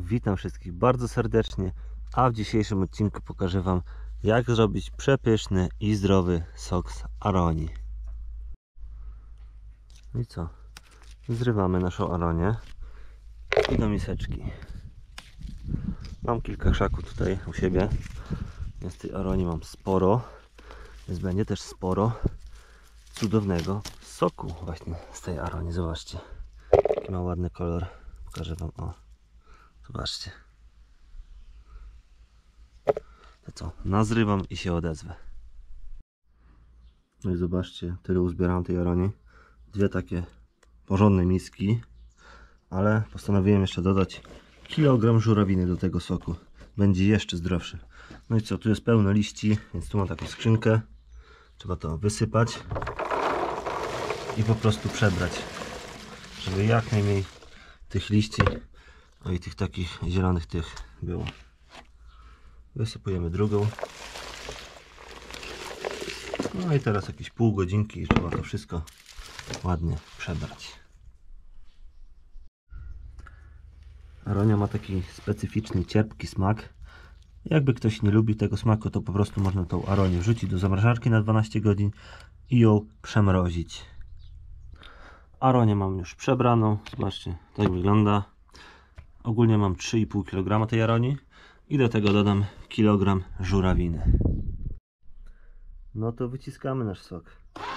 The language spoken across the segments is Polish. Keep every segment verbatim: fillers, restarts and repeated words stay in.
Witam wszystkich bardzo serdecznie, a w dzisiejszym odcinku pokażę Wam, jak zrobić przepyszny i zdrowy sok z aronii. No i co? Zrywamy naszą aronię i do miseczki. Mam kilka krzaków tutaj u siebie, więc tej aronii mam sporo, więc będzie też sporo cudownego soku właśnie z tej aronii. Zobaczcie, jaki ma ładny kolor. Pokażę Wam, o, zobaczcie. To co, nazrywam i się odezwę. No i zobaczcie, tyle uzbieram tej aronii. Dwie takie porządne miski, ale postanowiłem jeszcze dodać kilogram żurawiny do tego soku. Będzie jeszcze zdrowszy. No i co, tu jest pełno liści, więc tu mam taką skrzynkę. Trzeba to wysypać i po prostu przebrać, żeby jak najmniej tych liści, no i tych takich zielonych tych było. Wysypujemy drugą. No i teraz jakieś pół godzinki i trzeba to wszystko ładnie przebrać. Aronia ma taki specyficzny, cierpki smak. Jakby ktoś nie lubi tego smaku, to po prostu można tą aronię wrzucić do zamrażarki na dwanaście godzin i ją przemrozić. Aronię mam już przebraną. Zobaczcie, tak wygląda. Ogólnie mam trzy i pół kilograma tej aronii i do tego dodam kilogram żurawiny. No to wyciskamy nasz sok.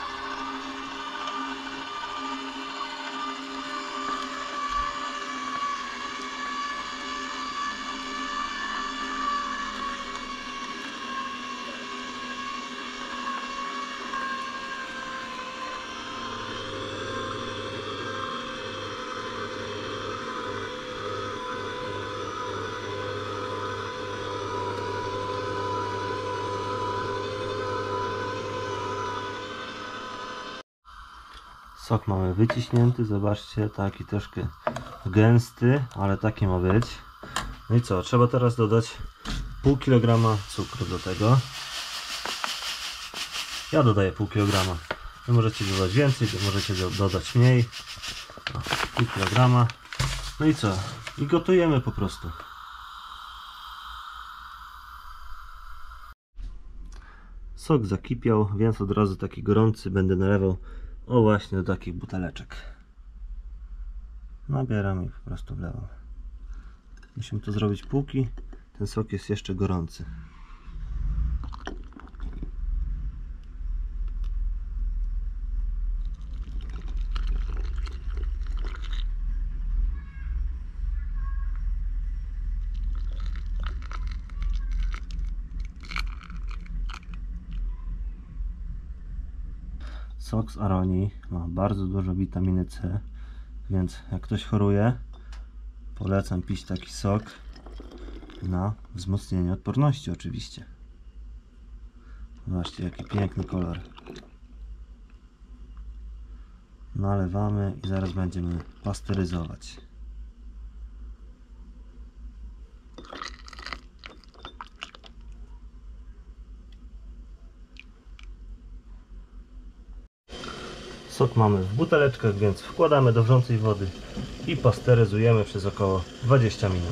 Sok mamy wyciśnięty, zobaczcie, taki troszkę gęsty, ale taki ma być. No i co, trzeba teraz dodać pół kilograma cukru do tego. Ja dodaję pół kilograma. Wy możecie dodać więcej, możecie dodać mniej. No, pół kilograma. No i co? I gotujemy po prostu. Sok zakipiał, więc od razu taki gorący będę nalewał o właśnie do takich buteleczek. Nabieram i po prostu wlewam. Musimy to zrobić póki ten sok jest jeszcze gorący. Sok z aronii ma bardzo dużo witaminy C, więc jak ktoś choruje, polecam pić taki sok na wzmocnienie odporności oczywiście. Zobaczcie, jaki piękny kolor. Nalewamy i zaraz będziemy pasteryzować. Sok mamy w buteleczkach, więc wkładamy do wrzącej wody i pasteryzujemy przez około dwadzieścia minut.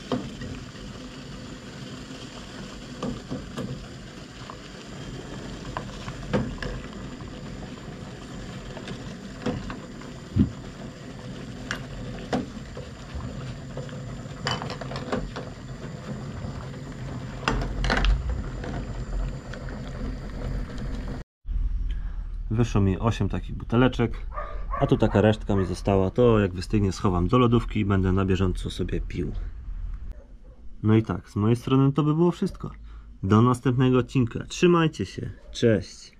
Wyszło mi osiem takich buteleczek, a tu taka resztka mi została. To jak wystygnie, schowam do lodówki i będę na bieżąco sobie pił. No i tak, z mojej strony to by było wszystko. Do następnego odcinka. Trzymajcie się. Cześć.